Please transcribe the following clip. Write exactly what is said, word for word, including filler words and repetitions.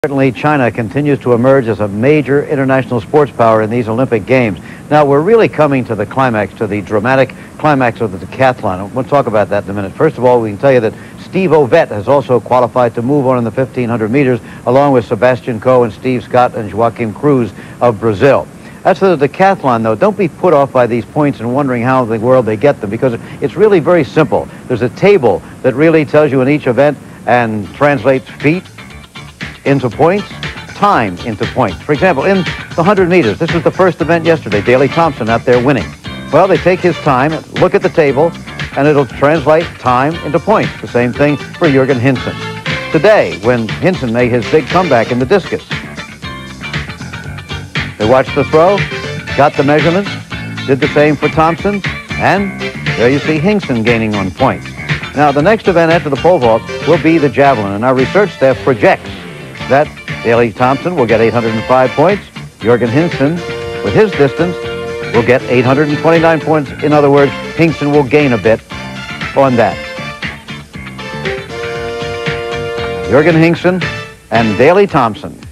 Certainly, China continues to emerge as a major international sports power in these Olympic Games. Now, we're really coming to the climax, to the dramatic climax of the decathlon. We'll talk about that in a minute. First of all, we can tell you that Steve Ovett has also qualified to move on in the fifteen hundred meters, along with Sebastian Coe and Steve Scott and Joaquim Cruz of Brazil. As for the decathlon, though, don't be put off by these points and wondering how in the world they get them, because it's really very simple. There's a table that really tells you in each event and translates feet into points, time into points. For example, in the one hundred meters, this was the first event yesterday, Daley Thompson out there winning. Well, they take his time, look at the table, and it'll translate time into points. The same thing for Jürgen Hinsen. Today, when Hinsen made his big comeback in the discus, they watched the throw, got the measurements, did the same for Thompson, and there you see Hinsen gaining on points. Now, the next event after the pole vault will be the javelin, and our research staff projects that Daley Thompson will get eight hundred five points. Jürgen Hinsen, with his distance, will get eight hundred twenty-nine points. In other words, Hinsen will gain a bit on that. Jürgen Hinsen and Daley Thompson.